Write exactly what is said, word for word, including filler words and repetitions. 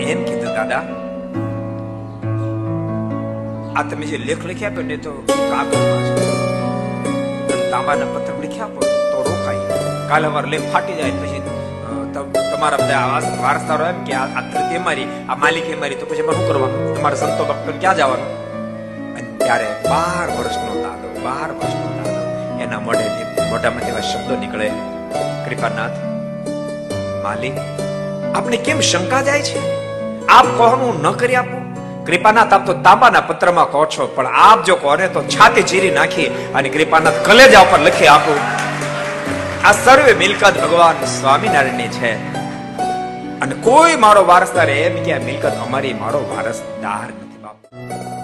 એમ કીધું દાદા આ તમે જે લેખ લખ્યા આપ્યો ને તો કાગળમાં છે, તાંબાના પત્ર લખ્યા આપો તો રોકાય, કાલે વાર લેખ ફાટી જાય પછી તમારા બધા વારસદારો એમ કે આ ધરતી અમારી, આ માલિક અમારી, તો પછી એમાં શું કરવાનું, તમારે સંતો ભક્તો ક્યાં જવાનું? અને ત્યારે બાર વર્ષનો દાદો, બાર વર્ષનો દાદો એના મોઢે મોઢામાંથી એવા શબ્દો નીકળે, કૃપાનાથ માલિક આપણે કેમ શંકા જાય છે? આપ કહો હું ન કરી આપું? કૃપાનાથ આપ તો તાંબાના પત્રમાં કહો છો, પણ આપ જો કહો ને તો છાતી ચીરી નાખી અને કૃપાનાથ કલેજા ઉપર લખી આપું. આ સર્વે મિલકત ભગવાન સ્વામિનારાયણની છે અને કોઈ મારો વારસદાર એમ કે આ મિલકત અમારી, મારો વારસદાર નથી બાપ.